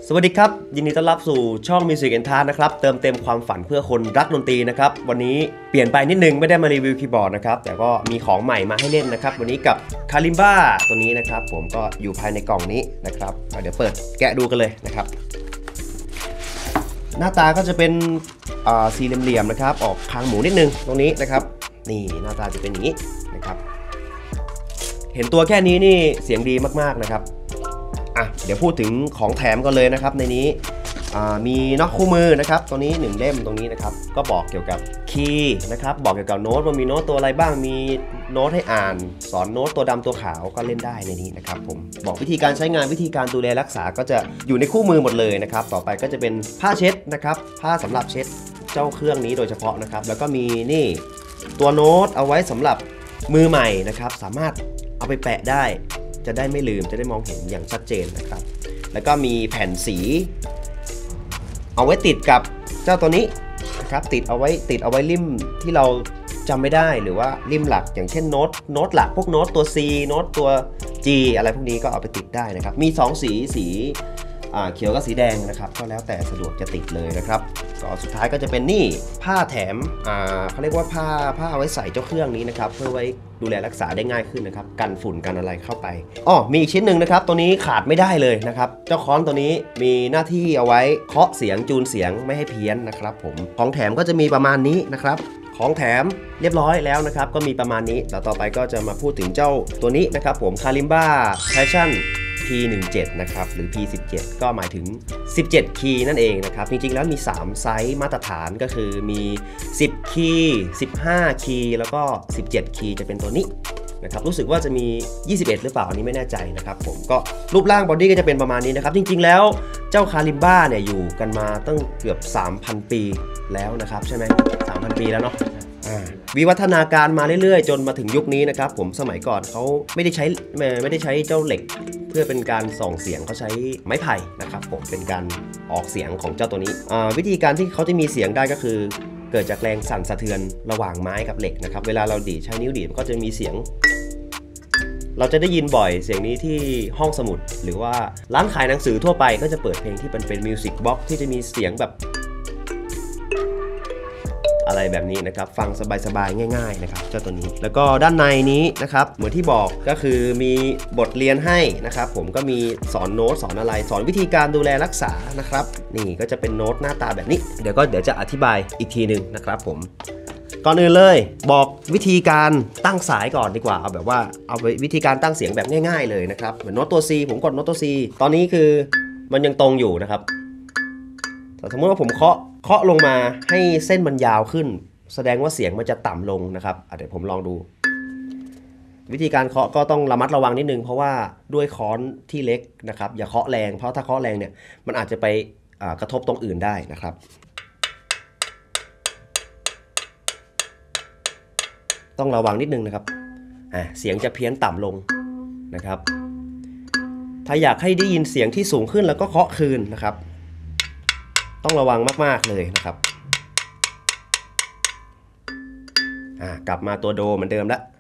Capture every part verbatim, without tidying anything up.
สวัสดีครับยินดีต้อนรับสู่ช่อง Music and Task นะครับเติมเต็มความฝันเพื่อคนรักดนตรีนะครับวันนี้เปลี่ยนไปนิดนึงไม่ได้มารีวิวคีย์บอร์ดนะครับแต่ก็มีของใหม่มาให้เล่นนะครับวันนี้กับคาลิมบ้าตัวนี้นะครับผมก็อยู่ภายในกล่องนี้นะครับเดี๋ยวเปิดแกะดูกันเลยนะครับหน้าตาก็จะเป็นสี่เหลี่ยมๆนะครับออกคางหมูนิดนึงตรงนี้นะครับนี่หน้าตาจะเป็นอย่างนี้นะครับเห็นตัวแค่นี้นี่เสียงดีมากๆนะครับอ่ะเดี๋ยวพูดถึงของแถมกันเลยนะครับในนี้มีน็อกคู่มือนะครับตัวนี้หนึ่งเล่มตรงนี้นะครับก็บอกเกี่ยวกับคีย์นะครับบอกเกี่ยวกับโน้ตว่ามีโน้ตตัวอะไรบ้างมีโน้ตให้อ่านสอนโน้ตตัวดำตัวขาวก็เล่นได้ในนี้นะครับผมบอกวิธีการใช้งานวิธีการดูแลรักษาก็จะอยู่ในคู่มือหมดเลยนะครับต่อไปก็จะเป็นผ้าเช็ดนะครับผ้าสำหรับเช็ดเจ้าเครื่องนี้โดยเฉพาะนะครับแล้วก็มีนี่ตัวโน้ตเอาไว้สำหรับมือใหม่นะครับสามารถเอาไปแปะได้จะได้ไม่ลืมจะได้มองเห็นอย่างชัดเจนนะครับแล้วก็มีแผ่นสีเอาไว้ติดกับเจ้าตัวนี้นะครับติดเอาไว้ติดเอาไว้ริมที่เราจำไม่ได้หรือว่าริมหลักอย่างเช่นโน้ตโน้ตหลักพวกโน้ตตัว C โน้ตตัว G อะไรพวกนี้ก็เอาไปติดได้นะครับมีสองสีสีเขียวกับสีแดงนะครับก็แล้วแต่สะดวกจะติดเลยนะครับก็สุดท้ายก็จะเป็นนี่ผ้าแถมเขาเรียกว่าผ้าผ้าเอาไว้ใส่เจ้าเครื่องนี้นะครับเพื่อไว้ดูแลรักษาได้ง่ายขึ้นนะครับกันฝุ่นกันอะไรเข้าไปอ๋อมีอีกชิ้นหนึ่งนะครับตัวนี้ขาดไม่ได้เลยนะครับเจ้าค้อนตัวนี้มีหน้าที่เอาไว้เคาะเสียงจูนเสียงไม่ให้เพี้ยนนะครับผมของแถมก็จะมีประมาณนี้นะครับของแถมเรียบร้อยแล้วนะครับก็มีประมาณนี้แล้วต่อไปก็จะมาพูดถึงเจ้าตัวนี้นะครับผม Kalimba Passion พี สิบเจ็ด นะครับหรือ พี สิบเจ็ด ก็หมายถึงสิบเจ็ดคีย์นั่นเองนะครับจริงๆแล้วมีสามไซส์มาตรฐานก็คือมีสิบคีย์สิบห้าคีย์แล้วก็สิบเจ็ดคีย์จะเป็นตัวนี้นะครับรู้สึกว่าจะมียี่สิบเอ็ดหรือเปล่าอันนี้ไม่แน่ใจนะครับผมก็รูปร่างบอดี้ก็จะเป็นประมาณนี้นะครับจริงๆแล้วเจ้าคาลิมบ้าเนี่ยอยู่กันมาตั้งเกือบ สามพัน ปีแล้วนะครับใช่ไหม สามพัน ปีแล้วเนาะวิวัฒนาการมาเรื่อยๆจนมาถึงยุคนี้นะครับผมสมัยก่อนเขาไม่ได้ใช้ไม่ได้ใช้เจ้าเหล็กเพื่อเป็นการส่องเสียงเขาใช้ไม้ไผ่นะครับผมเป็นการออกเสียงของเจ้าตัวนี้วิธีการที่เขาจะมีเสียงได้ก็คือเกิดจากแรงสั่นสะเทือนระหว่างไม้กับเหล็กนะครับเวลาเราดีดใช้นิ้วดีดมันก็จะมีเสียงเราจะได้ยินบ่อยเสียงนี้ที่ห้องสมุดหรือว่าร้านขายหนังสือทั่วไปก็จะเปิดเพลงที่เป็นเป็นมิวสิกบ็อกซ์ที่จะมีเสียงแบบอะไรแบบนี้นะครับฟังสบายๆง่ายๆนะครับเจ้าตัวนี้แล้วก็ด้านในนี้นะครับเหมือนที่บอกก็คือมีบทเรียนให้นะครับผมก็มีสอนโน้ตสอนอะไรสอนวิธีการดูแลรักษานะครับนี่ก็จะเป็นโน้ตหน้าตาแบบนี้เดี๋ยวก็เดี๋ยวจะอธิบายอีกทีหนึ่งนะครับผมก่อนอื่นเลยบอกวิธีการตั้งสายก่อนดีกว่าเอาแบบว่าเอาวิธีการตั้งเสียงแบบง่ายๆเลยนะครับเหมือนโน้ตตัว C ผมกดโน้ตตัว C ตอนนี้คือมันยังตรงอยู่นะครับแต่สมมติว่าผมเคาะเคาะลงมาให้เส้นมันยาวขึ้นแสดงว่าเสียงมันจะต่ำลงนะครับเดี๋ยวผมลองดูวิธีการเคาะก็ต้องระมัดระวังนิดนึงเพราะว่าด้วยค้อนที่เล็กนะครับอย่าเคาะแรงเพราะถ้าเคาะแรงเนี่ยมันอาจจะไปกระทบตรงอื่นได้นะครับต้องระวังนิดนึงนะครับอ่ะเสียงจะเพี้ยนต่ำลงนะครับถ้าอยากให้ได้ยินเสียงที่สูงขึ้นแล้วก็เคาะคืนนะครับต้องระวังมากๆเลยนะครับอ่ากลับมาตัวโดเหมือนเดิมแล้ว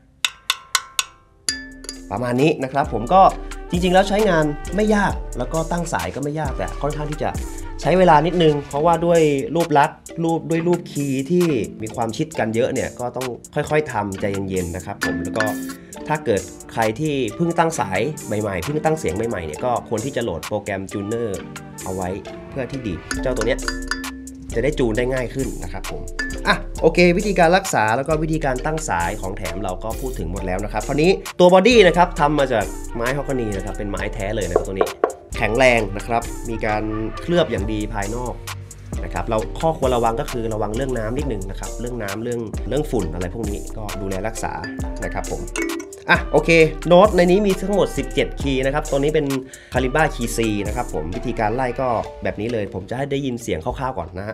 ประมาณนี้นะครับผมก็จริงๆแล้วใช้งานไม่ยากแล้วก็ตั้งสายก็ไม่ยากแต่ค่อนข้างที่จะใช้เวลานิดนึงเพราะว่าด้วยรูปลักษณ์รูปด้วยรูปคีย์ที่มีความชิดกันเยอะเนี่ยก็ต้องค่อยๆทำใจเย็นๆนะครับผมแล้วก็ถ้าเกิดใครที่เพิ่งตั้งสายใหม่ๆเพิ่งตั้งเสียงใหม่ๆเนี่ยก็ควรที่จะโหลดโปรแกรมจูนเนอร์เอาไว้เพื่อที่ดีดเจ้าตัวเนี้ยจะได้จูนได้ง่ายขึ้นนะครับผมอ่ะโอเควิธีการรักษาแล้วก็วิธีการตั้งสายของแถมเราก็พูดถึงหมดแล้วนะครับคราวนี้ตัวบอดี้นะครับทำมาจากไม้ฮอกกานีนะครับเป็นไม้แท้เลยนะครับตัวนี้แข็งแรงนะครับมีการเคลือบอย่างดีภายนอกนะครับเราข้อควรระวังก็คือระวังเรื่องน้ำนิดนึงนะครับเรื่องน้ำเรื่องเรื่องฝุ่นอะไรพวกนี้ก็ดูแลรักษานะครับผมอ่ะโอเคโน้ตในนี้มีทั้งหมดสิบเจ็ดคีย์นะครับตัวนี้เป็น Kalimba Key C นะครับผมวิธีการไล่ก็แบบนี้เลยผมจะให้ได้ยินเสียงคร่าวๆก่อนนะฮะ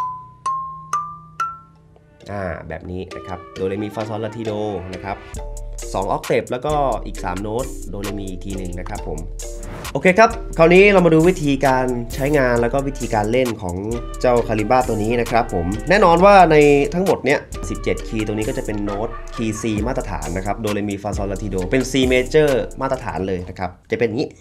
อ่าแบบนี้นะครับโดเรมีฟาซอลลาทิโดนะครับสองออกเทปแล้วก็อีกสามโน้ตโดเรมีอีกทีหนึ่งนะครับผมโอเคครับคราวนี้เรามาดูวิธีการใช้งานแล้วก็วิธีการเล่นของเจ้าคาลิบ้าตัวนี้นะครับผมแน่นอนว่าในทั้งหมดเนี้ยสิบเจ็ดคีย์ตรงนี้ก็จะเป็นโน้ตคีย์ C มาตรฐานนะครับโดเรมีฟาซอลลาทิโดเป็น C major มาตรฐานเลยนะครับจะเป็นอย่างนี้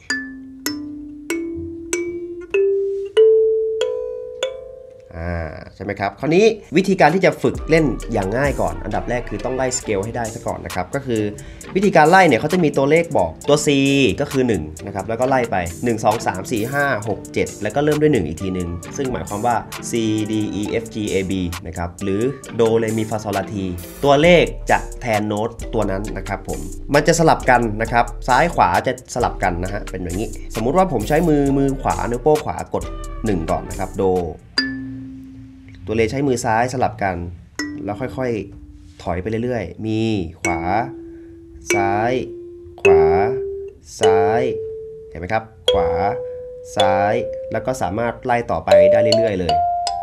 ใช่ไหมครับคราวนี้วิธีการที่จะฝึกเล่นอย่างง่ายก่อนอันดับแรกคือต้องไล่สเกลให้ได้ซะก่อนนะครับก็คือวิธีการไล่เนี่ยเขาจะมีตัวเลขบอกตัว C ก็คือหนึ่งนะครับแล้วก็ไล่ไปหนึ่ง สอง สาม สี่ ห้า หก เจ็ดแล้วก็เริ่มด้วยหนึ่งอีกทีหนึ่งซึ่งหมายความว่า C D E F G A B นะครับหรือโดเรมีฟาซอลลาทีตัวเลขจะแทนโน้ตตัวนั้นนะครับผมมันจะสลับกันนะครับซ้ายขวาจะสลับกันนะฮะเป็นอย่างนี้สมมุติว่าผมใช้มือมือขวานิ้วโป้งขวากดหนึ่งก่อนนะครับโดตัวเลใช้มือซ้ายสลับกันแล้วค่อยๆถอยไปเรื่อยๆมีขวาซ้ายขวาซ้ายเห็นไหมครับขวาซ้ายแล้วก็สามารถไล่ต่อไปได้เรื่อยๆเลย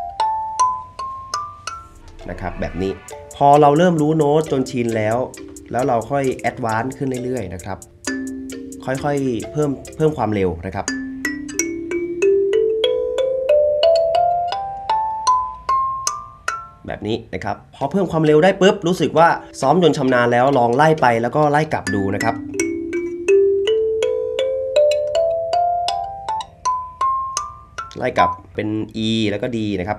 นะครับแบบนี้พอเราเริ่มรู้โน้ตจนชินแล้วแล้วเราค่อยแอดวานซ์ขึ้นเรื่อยๆนะครับค่อยๆเพิ่มเพิ่มความเร็วนะครับแบบนี้นะครับพอเพิ่มความเร็วได้ปุ๊บรู้สึกว่าซ้อมจนชำนาญแล้วลองไล่ไปแล้วก็ไล่กลับดูนะครับไล่กลับเป็น E แล้วก็ D นะครับ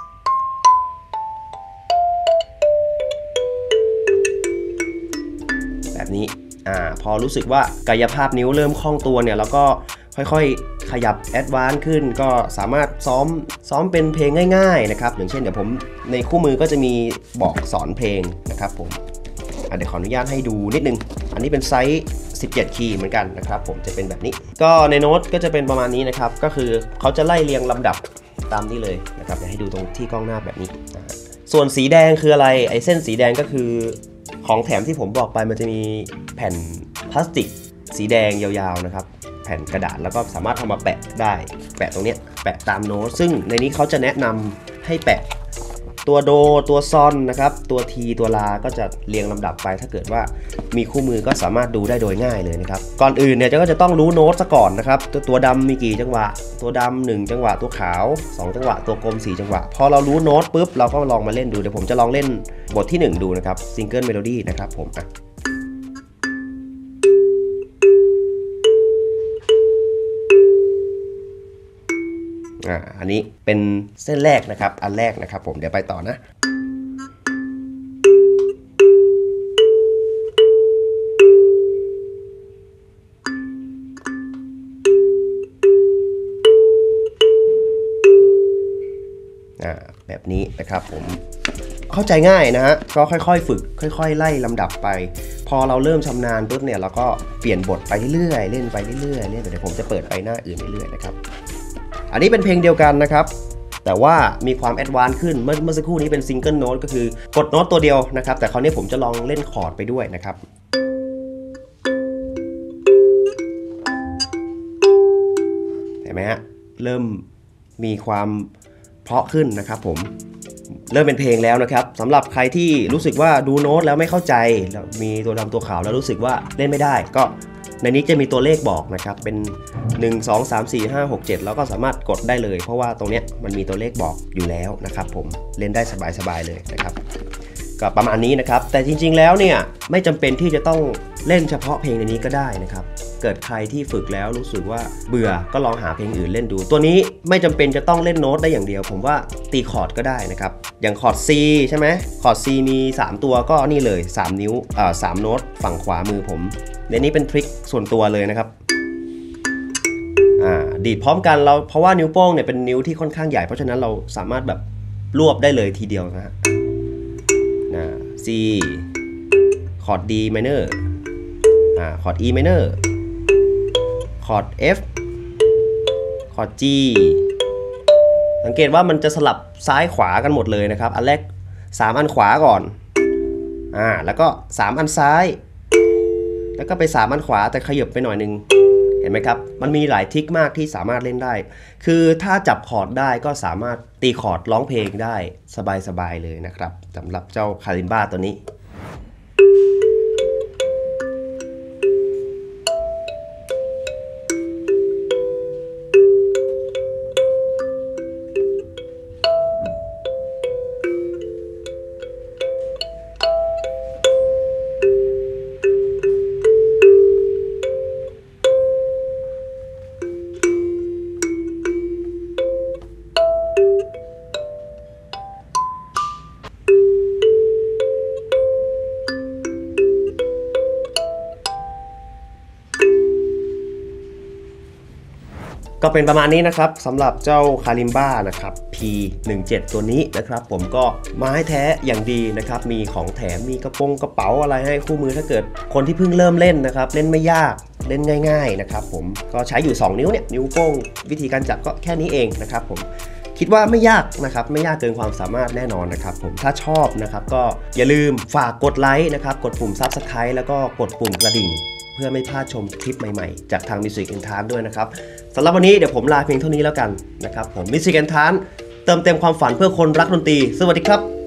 แบบนี้อ่าพอรู้สึกว่ากายภาพนิ้วเริ่มคล่องตัวเนี่ยแล้วก็ค่อยๆขยับแอดวานซ์ขึ้นก็สามารถซ้อมซ้อมเป็นเพลงง่ายๆนะครับอย่างเช่นเดี๋ยวผมในคู่มือก็จะมีบอกสอนเพลงนะครับผมเดี๋ยวขออนุญาตให้ดูนิดนึงอันนี้เป็นไซส์สิบเจ็ดคีย์เหมือนกันนะครับผมจะเป็นแบบนี้ก็ในโน้ตก็จะเป็นประมาณนี้นะครับก็คือเขาจะไล่เรียงลำดับตามนี้เลยนะครับเดี๋ยวให้ดูตรงที่กล้องหน้าแบบนี้นะส่วนสีแดงคืออะไรไอ้เส้นสีแดงก็คือของแถมที่ผมบอกไปมันจะมีแผ่นพลาสติกสีแดงยาวๆนะครับแผ่นกระดาษแล้วก็สามารถทำมาแปะได้แปะตรงนี้แปะตามโน้ตซึ่งในนี้เขาจะแนะนำให้แปะตัวโดตัวซอนนะครับตัวทีตัวลาก็จะเรียงลำดับไปถ้าเกิดว่ามีคู่มือก็สามารถดูได้โดยง่ายเลยนะครับก่อนอื่นเนี่ยก็จะต้องรู้โน้ตซะก่อนนะครับตัวตัวดำมีกี่จังหวะตัวดำหนึ่งจังหวะตัวขาวสองจังหวะตัวกลมสี่จังหวะพอเรารู้โน้ตปุ๊บเราก็ลองมาเล่นดูเดี๋ยวผมจะลองเล่นบทที่หนึ่งดูนะครับซิงเกิลเมโลดี้นะครับผมอ่ะอ่าอันนี้เป็นเส้นแรกนะครับอันแรกนะครับผมเดี๋ยวไปต่อนะอ่าแบบนี้นะครับผมเข้าใจง่ายนะฮะก็ค่อยๆฝึกค่อยๆไล่ลำดับไปพอเราเริ่มชำนาญปุ๊บเนี่ยเราก็เปลี่ยนบทไปเรื่อยๆเล่นไปเรื่อยๆเล่นเดี๋ยวผมจะเปิดไปหน้าอื่นเรื่อยๆนะครับอันนี้เป็นเพลงเดียวกันนะครับแต่ว่ามีความแอดวานซ์ขึ้นเมื่อเมื่อสักครู่นี้เป็นซิงเกิลโน้ตก็คือกดโน้ตตัวเดียวนะครับแต่คราวนี้ผมจะลองเล่นคอร์ดไปด้วยนะครับเห็นไหมฮะเริ่มมีความเพราะขึ้นนะครับผมเริ่มเป็นเพลงแล้วนะครับสำหรับใครที่รู้สึกว่าดูโน้ตแล้วไม่เข้าใจแล้วมีตัวดำตัวขาวแล้วรู้สึกว่าเล่นไม่ได้ก็ในนี้จะมีตัวเลขบอกนะครับเป็นหนึ่ง สอง สาม สี่ ห้า หก เจ็ดแล้วก็สามารถกดได้เลยเพราะว่าตรงเนี้ยมันมีตัวเลขบอกอยู่แล้วนะครับผมเล่นได้สบายๆเลยนะครับก็ประมาณนี้นะครับแต่จริงๆแล้วเนี่ยไม่จำเป็นที่จะต้องเล่นเฉพาะเพลงในนี้ก็ได้นะครับเกิดใครที่ฝึกแล้วรู้สึกว่าเบื่อก็ลองหาเพลงอื่นเล่นดูตัวนี้ไม่จำเป็นจะต้องเล่นโน้ตได้อย่างเดียวผมว่าตีคอร์ดก็ได้นะครับอย่างคอร์ด C ใช่ไหมคอร์ด C มีสามตัวก็นี่เลยสามนิ้วอ่าสามโน้ตฝั่งขวามือผมในนี้เป็นทริคส่วนตัวเลยนะครับอ่าดีดพร้อมกันเราเพราะว่านิ้วโป้งเนี่ยเป็นนิ้วที่ค่อนข้างใหญ่เพราะฉะนั้นเราสามารถแบบรวบได้เลยทีเดียวนะฮะนะ C คอร์ด D minor อ่าคอร์ด E minor คอร์ด F คอร์ด G สังเกตว่ามันจะสลับซ้ายขวากันหมดเลยนะครับอันแรกสามอันขวาก่อนอ่าแล้วก็สามอันซ้ายแล้วก็ไปสามอันขวาแต่ขยับไปหน่อยนึงเห็นไหมครับมันมีหลายทริคมากที่สามารถเล่นได้คือถ้าจับคอร์ดได้ก็สามารถตีคอร์ดร้องเพลงได้สบายๆเลยนะครับสำหรับเจ้าคาลิมบ้าตัวนี้ก็เป็นประมาณนี้นะครับสำหรับเจ้าคาลิมบ้านะครับ พี สิบเจ็ด ตัวนี้นะครับผมก็ไม้แท้อย่างดีนะครับมีของแถมมีกระโปรงกระเป๋าอะไรให้คู่มือถ้าเกิดคนที่เพิ่งเริ่มเล่นนะครับเล่นไม่ยากเล่นง่ายๆนะครับผมก็ใช้อยู่สองนิ้วเนี่ยนิ้วโป้งวิธีการจับก็แค่นี้เองนะครับผมคิดว่าไม่ยากนะครับไม่ยากเกินความสามารถแน่นอนนะครับผมถ้าชอบนะครับก็อย่าลืมฝากกดไลค์นะครับกดปุ่ม ซับสไครบ์ แล้วก็กดปุ่มกระดิ่งเพื่อไม่พลาดชมคลิปใหม่ๆจากทาง Music and Trance ด้วยนะครับสำหรับวันนี้เดี๋ยวผมลาเพียงเท่านี้แล้วกันนะครับผม Music and Trance เติมเต็มความฝันเพื่อคนรักดนตรีสวัสดีครับ